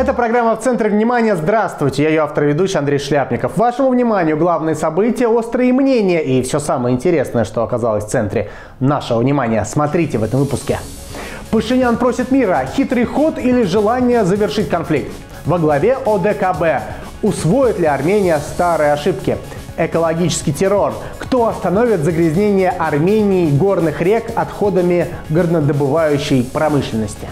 Это программа «В центре внимания». Здравствуйте, я ее автор и ведущий Андрей Шляпников. Вашему вниманию главные события, острые мнения и все самое интересное, что оказалось в центре нашего внимания. Смотрите в этом выпуске. Пашинян просит мира. Хитрый ход или желание завершить конфликт? Во главе ОДКБ. Усвоит ли Армения старые ошибки? Экологический террор. Кто остановит загрязнение Армении горных рек отходами горнодобывающей промышленности?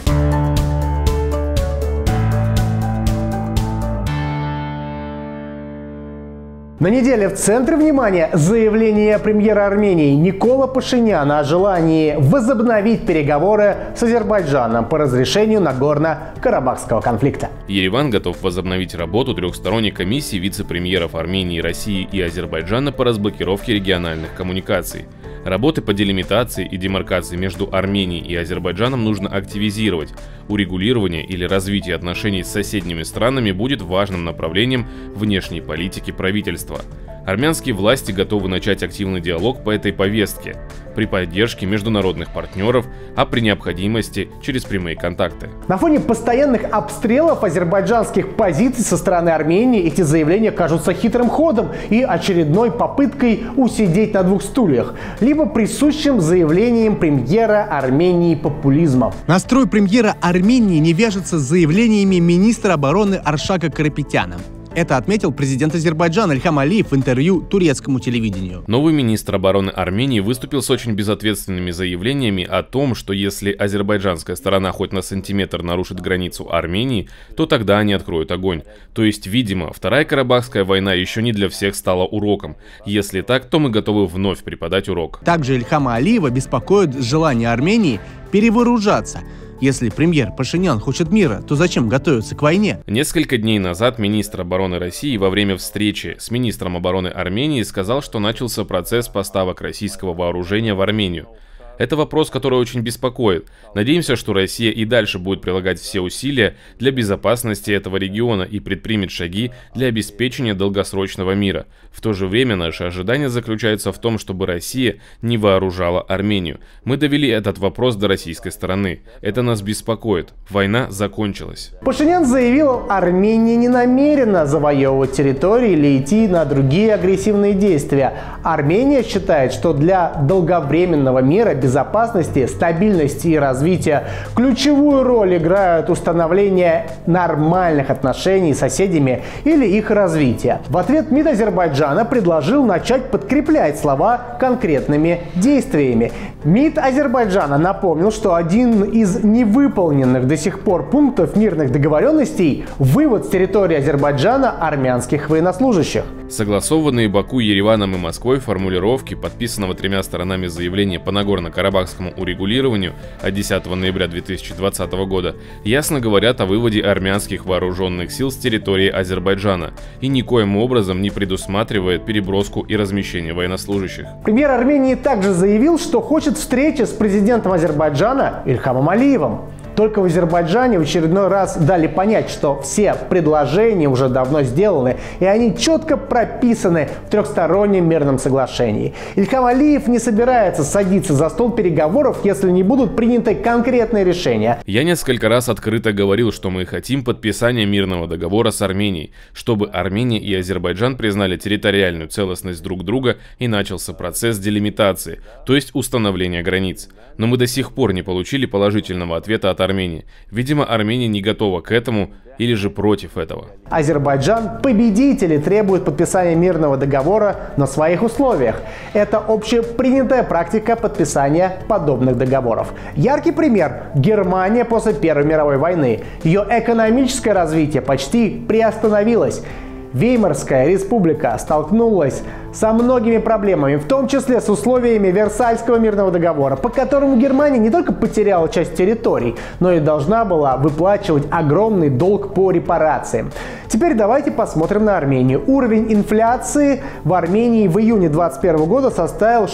На неделе в центре внимания заявление премьера Армении Никола Пашиняна о желании возобновить переговоры с Азербайджаном по разрешению Нагорно-Карабахского конфликта. Ереван готов возобновить работу трехсторонней комиссии вице-премьеров Армении, России и Азербайджана по разблокировке региональных коммуникаций. Работы по делимитации и демаркации между Арменией и Азербайджаном нужно активизировать. Урегулирование или развитие отношений с соседними странами будет важным направлением внешней политики правительства. Армянские власти готовы начать активный диалог по этой повестке при поддержке международных партнеров, а при необходимости через прямые контакты. На фоне постоянных обстрелов азербайджанских позиций со стороны Армении эти заявления кажутся хитрым ходом и очередной попыткой усидеть на двух стульях, либо присущим заявлением премьера Армении популизмом. Настрой премьера Армении не вяжется с заявлениями министра обороны Аршака Карапетяна. Это отметил президент Азербайджана Ильхам Алиев в интервью турецкому телевидению. Новый министр обороны Армении выступил с очень безответственными заявлениями о том, что если азербайджанская сторона хоть на сантиметр нарушит границу Армении, то тогда они откроют огонь. То есть, видимо, Вторая Карабахская война еще не для всех стала уроком. Если так, то мы готовы вновь преподать урок. Также Ильхама Алиева беспокоит желание Армении перевооружаться. Если премьер Пашинян хочет мира, то зачем готовиться к войне? Несколько дней назад министр обороны России во время встречи с министром обороны Армении сказал, что начался процесс поставок российского вооружения в Армению. Это вопрос, который очень беспокоит. Надеемся, что Россия и дальше будет прилагать все усилия для безопасности этого региона и предпримет шаги для обеспечения долгосрочного мира. В то же время наши ожидания заключаются в том, чтобы Россия не вооружала Армению. Мы довели этот вопрос до российской стороны. Это нас беспокоит. Война закончилась. Пашинян заявил, Армения не намерена завоевывать территории или идти на другие агрессивные действия. Армения считает, что для долговременного мира, безопасности, стабильности и развития ключевую роль играют установление нормальных отношений с соседями или их развитие. В ответ МИД Азербайджана предложил начать подкреплять слова конкретными действиями. МИД Азербайджана напомнил, что один из невыполненных до сих пор пунктов мирных договоренностей – вывод с территории Азербайджана армянских военнослужащих. Согласованные Баку, Ереваном и Москвой формулировки, подписанного тремя сторонами заявления по Нагорно-Карабахскому урегулированию от 10 ноября 2020 года, ясно говорят о выводе армянских вооруженных сил с территории Азербайджана и никоим образом не предусматривает переброску и размещение военнослужащих. Премьер Армении также заявил, что хочет встречи с президентом Азербайджана Ильхамом Алиевым. Только в Азербайджане в очередной раз дали понять, что все предложения уже давно сделаны, и они четко прописаны в трехстороннем мирном соглашении. Ильхам Алиев не собирается садиться за стол переговоров, если не будут приняты конкретные решения. Я несколько раз открыто говорил, что мы хотим подписания мирного договора с Арменией, чтобы Армения и Азербайджан признали территориальную целостность друг друга и начался процесс делимитации, то есть установления границ. Но мы до сих пор не получили положительного ответа от Армении. Видимо, Армения не готова к этому или же против этого. Азербайджан, победители, требует подписания мирного договора на своих условиях. Это общепринятая практика подписания подобных договоров. Яркий пример – Германия после Первой мировой войны. Ее экономическое развитие почти приостановилось. Веймарская республика столкнулась со многими проблемами, в том числе с условиями Версальского мирного договора, по которому Германия не только потеряла часть территорий, но и должна была выплачивать огромный долг по репарациям. Теперь давайте посмотрим на Армению. Уровень инфляции в Армении в июне 2021 года составил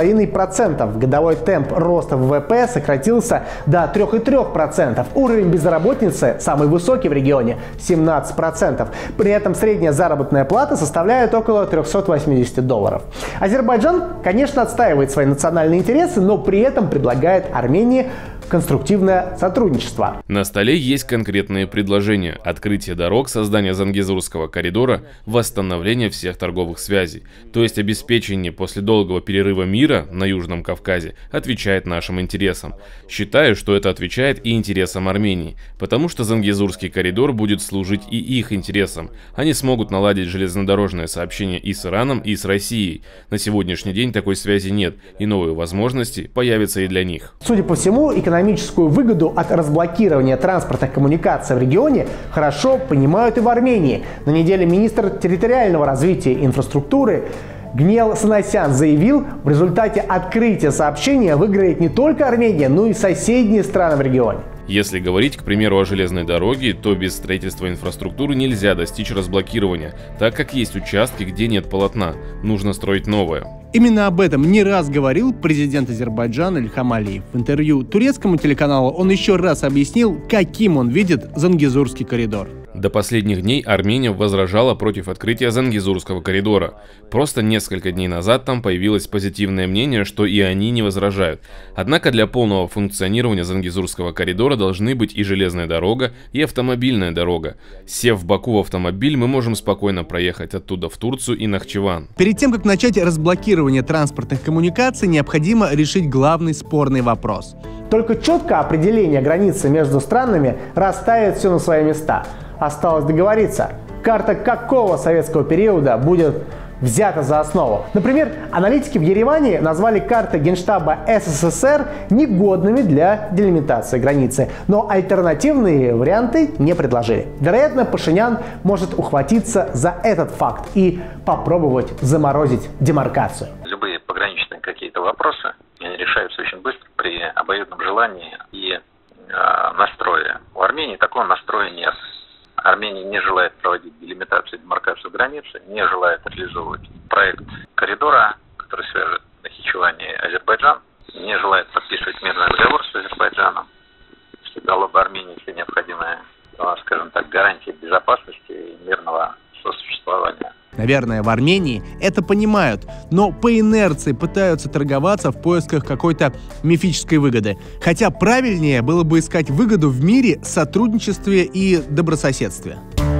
6,5%. Годовой темп роста ВВП сократился до 3,3%. Уровень безработицы самый высокий в регионе – 17%. При этом средняя заработная плата составляет около $380. Азербайджан, конечно, отстаивает свои национальные интересы, но при этом предлагает Армении конструктивное сотрудничество. На столе есть конкретные предложения: открытие дорог, создание Зангезурского коридора, восстановление всех торговых связей. То есть обеспечение после долгого перерыва мира на Южном Кавказе отвечает нашим интересам. Считаю, что это отвечает и интересам Армении, потому что Зангезурский коридор будет служить и их интересам. Они смогут наладить железнодорожное сообщение и с Ираном, и с Россией. На сегодняшний день такой связи нет, и новые возможности появятся и для них. Судя по всему, экономическую выгоду от разблокирования транспортных коммуникаций в регионе хорошо понимают и в Армении. На неделе министр территориального развития и инфраструктуры Гнел Санасян заявил, в результате открытия сообщения выиграет не только Армения, но и соседние страны в регионе. Если говорить, к примеру, о железной дороге, то без строительства инфраструктуры нельзя достичь разблокирования, так как есть участки, где нет полотна, нужно строить новое. Именно об этом не раз говорил президент Азербайджана Ильхам Алиев. В интервью турецкому телеканалу он еще раз объяснил, каким он видит Зангезурский коридор. До последних дней Армения возражала против открытия Зангезурского коридора. Просто несколько дней назад там появилось позитивное мнение, что и они не возражают. Однако для полного функционирования Зангезурского коридора должны быть и железная дорога, и автомобильная дорога. Сев в Баку в автомобиль, мы можем спокойно проехать оттуда в Турцию и Нахчеван. Перед тем, как начать разблокирование транспортных коммуникаций, необходимо решить главный спорный вопрос. Только четкое определение границы между странами расставит все на свои места. Осталось договориться, карта какого советского периода будет взята за основу. Например, аналитики в Ереване назвали карты Генштаба СССР негодными для делимитации границы, но альтернативные варианты не предложили. Вероятно, Пашинян может ухватиться за этот факт и попробовать заморозить демаркацию. Любые пограничные какие-то вопросы, они решаются очень быстро при обоюдном желании и настрое. В Армении такого настроя нет. Армения не желает проводить делимитацию и демаркацию границы, не желает реализовывать проект коридора, который свяжет Нахичевань и Азербайджан, не желает подписывать мирный договор с Азербайджаном, что дало бы Армении все необходимые, скажем так, гарантии безопасности и мирного сосуществования. Наверное, в Армении это понимают, но по инерции пытаются торговаться в поисках какой-то мифической выгоды. Хотя правильнее было бы искать выгоду в мире, сотрудничестве и добрососедстве.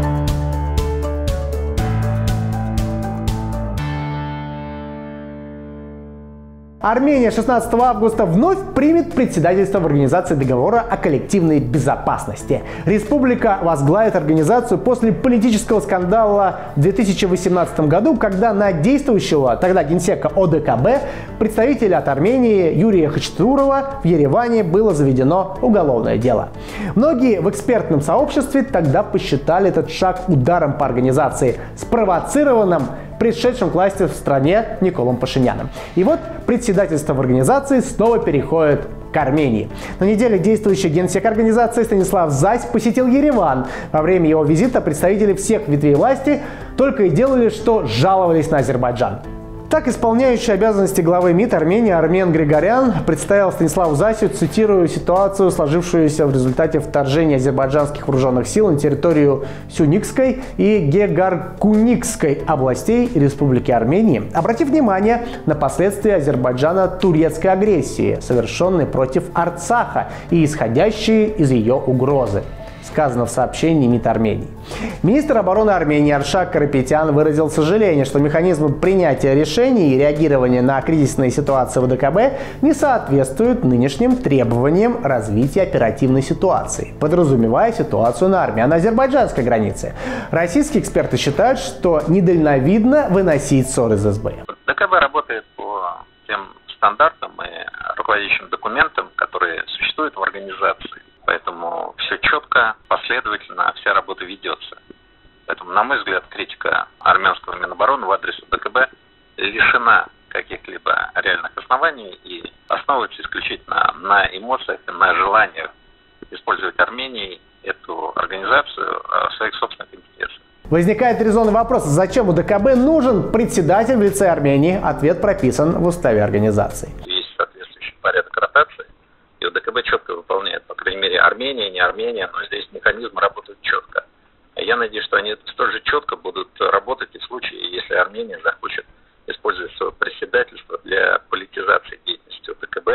Армения 16 августа вновь примет председательство в Организации договора о коллективной безопасности. Республика возглавит организацию после политического скандала в 2018 году, когда на действующего тогда генсека ОДКБ, представителя от Армении Юрия Хачатурова, в Ереване было заведено уголовное дело. Многие в экспертном сообществе тогда посчитали этот шаг ударом по организации, спровоцированным пришедшим к власти в стране Николом Пашиняном. И вот председательство в организации снова переходит к Армении. На неделе действующий генсек организации Станислав Зась посетил Ереван. Во время его визита представители всех ветвей власти только и делали, что жаловались на Азербайджан. Так, исполняющий обязанности главы МИД Армении Армен Григорян представил Станиславу Засю, цитирую, ситуацию, сложившуюся в результате вторжения азербайджанских вооруженных сил на территорию Сюникской и Гегаркуникской областей Республики Армении, обратив внимание на последствия Азербайджана турецкой агрессии, совершенной против Арцаха и исходящие из ее угрозы. Сказано в сообщении МИД Армении. Министр обороны Армении Аршак Карапетян выразил сожаление, что механизмы принятия решений и реагирования на кризисные ситуации в ОДКБ не соответствуют нынешним требованиям развития оперативной ситуации, подразумевая ситуацию на армяно-азербайджанской границе. Российские эксперты считают, что недальновидно выносить ссоры из СБ. ОДКБ работает по тем стандартам и руководящим документам, которые существуют в организации. Поэтому все четко, последовательно, вся работа ведется. Поэтому, на мой взгляд, критика армянского Минобороны в адрес ОДКБ лишена каких-либо реальных оснований и основывается исключительно на эмоциях и на желаниях использовать Армении эту организацию в своих собственных интересах. Возникает резонный вопрос, зачем ОДКБ нужен председатель в лице Армении? Ответ прописан в уставе организации. Есть соответствующий порядок ротации. И ОДКБ четко выполняет, по крайней мере, Армения, не Армения, но здесь механизмы работают четко. Я надеюсь, что они столь же четко будут работать и в случае, если Армения захочет использовать свое председательство для политизации деятельности ОДКБ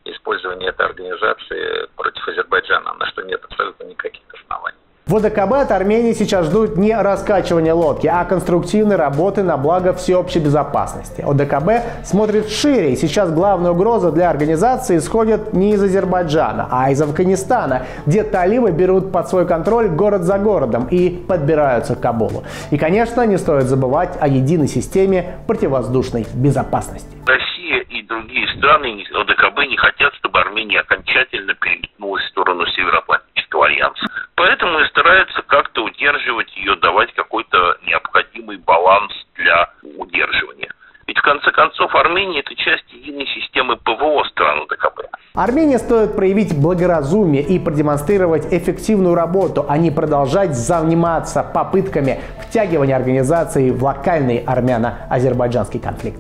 использование этой организации против Азербайджана, на что нет абсолютно никаких оснований. В ОДКБ от Армении сейчас ждут не раскачивания лодки, а конструктивной работы на благо всеобщей безопасности. ОДКБ смотрит шире, и сейчас главная угроза для организации исходит не из Азербайджана, а из Афганистана, где талибы берут под свой контроль город за городом и подбираются к Кабулу. И, конечно, не стоит забывать о единой системе противовоздушной безопасности. Россия и другие страны ОДКБ не хотят, чтобы Армения окончательно переметнулась в сторону Североатлантического альянса. Поэтому и стараются как-то удерживать ее, давать какой-то необходимый баланс для удерживания. Ведь в конце концов Армения — это часть единой системы ПВО стран ОДКБ. Армении стоит проявить благоразумие и продемонстрировать эффективную работу, а не продолжать заниматься попытками втягивания организации в локальный армяно-азербайджанский конфликт.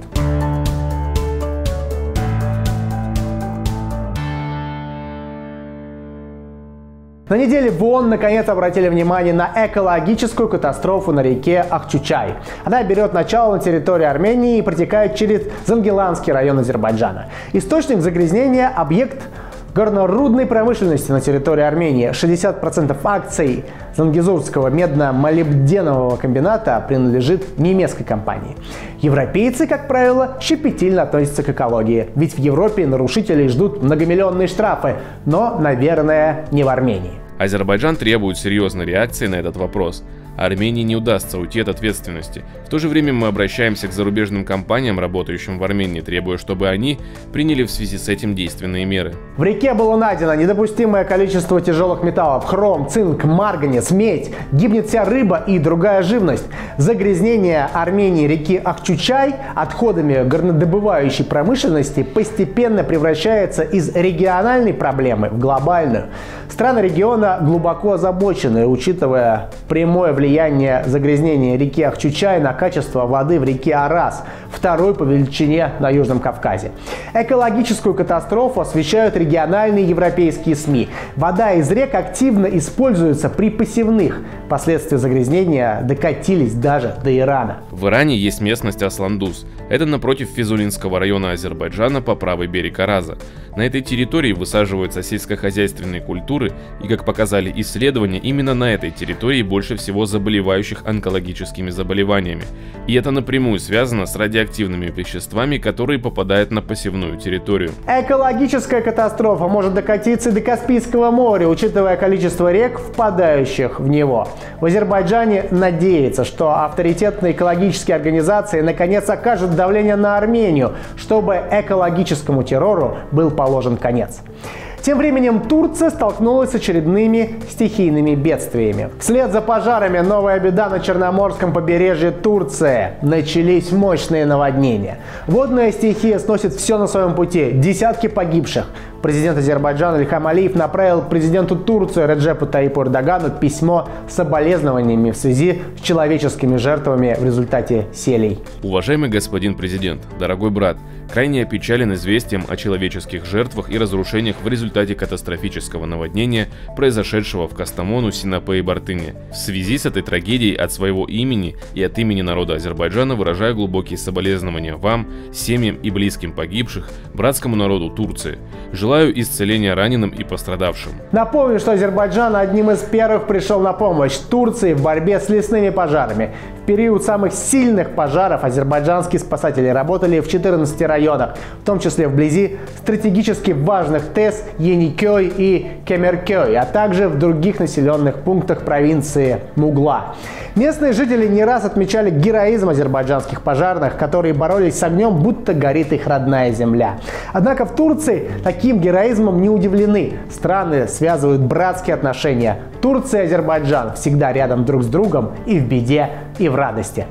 На неделе в ООН наконец обратили внимание на экологическую катастрофу на реке Ахчучай. Она берет начало на территории Армении и протекает через Зангеланский район Азербайджана. Источник загрязнения – объект горнорудной промышленности на территории Армении. 60% акций Зангезурского медно-молибденового комбината принадлежит немецкой компании. Европейцы, как правило, щепетильно относятся к экологии, ведь в Европе нарушителей ждут многомиллионные штрафы, но, наверное, не в Армении. Азербайджан требует серьезной реакции на этот вопрос. Армении не удастся уйти от ответственности. В то же время мы обращаемся к зарубежным компаниям, работающим в Армении, требуя, чтобы они приняли в связи с этим действенные меры. В реке было найдено недопустимое количество тяжелых металлов: хром, цинк, марганец, медь. Гибнет вся рыба и другая живность. Загрязнение Армении реки Ахчучай отходами горнодобывающей промышленности постепенно превращается из региональной проблемы в глобальную. Страны региона глубоко озабочены, учитывая прямое влияние загрязнения реки Ахчучай на качество воды в реке Арас, второй по величине на Южном Кавказе. Экологическую катастрофу освещают региональные европейские СМИ. Вода из рек активно используется при посевных. Последствия загрязнения докатились даже до Ирана. В Иране есть местность Асландус. Это напротив Физулинского района Азербайджана по правый берег Араза. На этой территории высаживаются сельскохозяйственные культуры, и, как показали исследования, именно на этой территории больше всего заболевающих онкологическими заболеваниями. И это напрямую связано с радиоактивными веществами, которые попадают на посевную территорию. Экологическая катастрофа может докатиться и до Каспийского моря, учитывая количество рек, впадающих в него. В Азербайджане надеются, что авторитетные экологические организации наконец окажут давление на Армению, чтобы экологическому террору был положен конец. Тем временем Турция столкнулась с очередными стихийными бедствиями. Вслед за пожарами новая беда на Черноморском побережье Турции. Начались мощные наводнения. Водная стихия сносит все на своем пути. Десятки погибших. Президент Азербайджана Ильхам Алиев направил президенту Турции Реджепу Таипу Эрдогану письмо с соболезнованиями в связи с человеческими жертвами в результате селей. Уважаемый господин президент, дорогой брат, крайне опечален известием о человеческих жертвах и разрушениях в результате катастрофического наводнения, произошедшего в Кастамону, Синапе и Бартыне. В связи с этой трагедией от своего имени и от имени народа Азербайджана выражаю глубокие соболезнования вам, семьям и близким погибших, братскому народу Турции. Желаю исцеления раненым и пострадавшим. Напомню, что Азербайджан одним из первых пришел на помощь Турции в борьбе с лесными пожарами. В период самых сильных пожаров азербайджанские спасатели работали в 14 районах, в том числе вблизи стратегически важных ТЭС Еникёй и Кемеркёй, а также в других населенных пунктах провинции Мугла. Местные жители не раз отмечали героизм азербайджанских пожарных, которые боролись с огнем, будто горит их родная земля. Однако в Турции таким героизмом не удивлены. Страны связывают братские отношения. Турция и Азербайджан всегда рядом друг с другом и в беде, и в радости.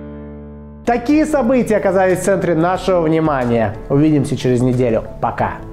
Такие события оказались в центре нашего внимания. Увидимся через неделю. Пока.